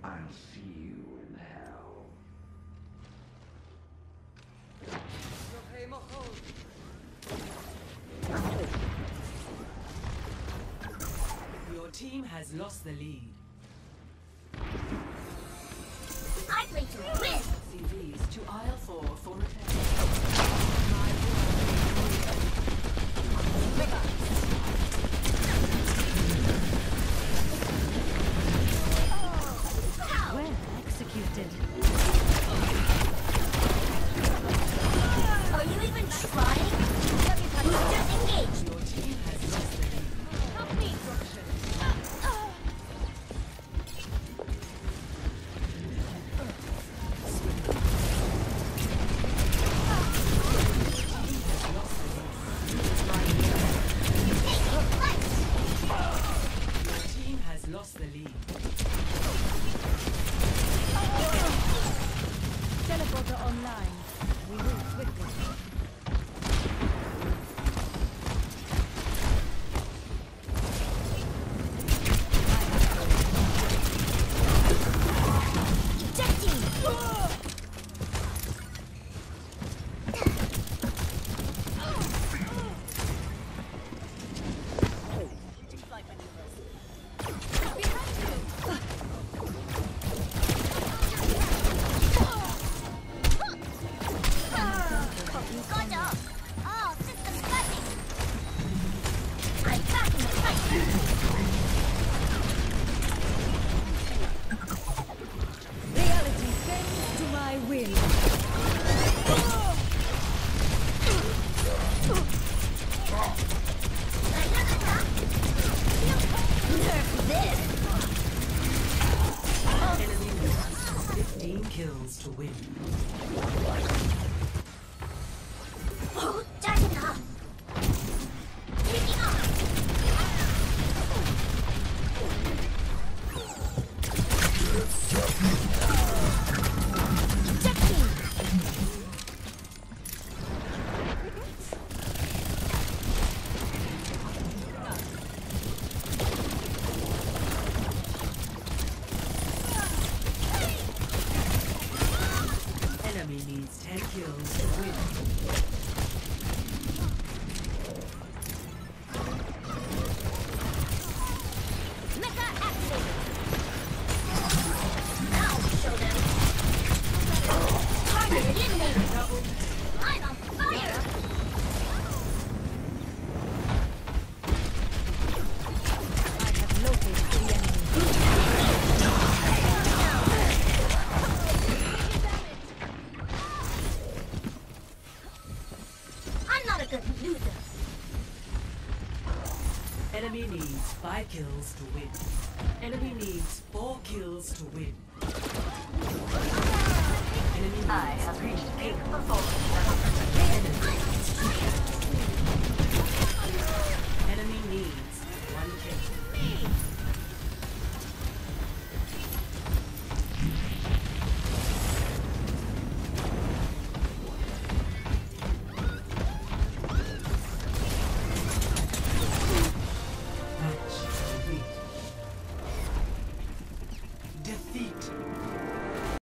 I'll see you in hell. Your team has lost the lead. I play to win! CVs to aisle 4 for repair. Well executed. Are you even trying? Boosters engaged! Your team has lost the lead. Help me, Rokshan. Your team has lost the lead. Teleporter online. We move quickly. Ejecting! Got up! All systems working! I'm back in the fight! Reality bends to my will. Nerf this! Enemy wins. 15 kills to win. Oh, charging up! Taking off! Ejecting! Enemy needs 10 kills to win. Mecha activated! Now we show them! Target eliminated! I'm on fire! I have located the enemy. I'm not a good loser. Enemy needs 5 kills to win. Enemy needs 4 kills to win. Enemy needs I have reached peak performance level. enemy.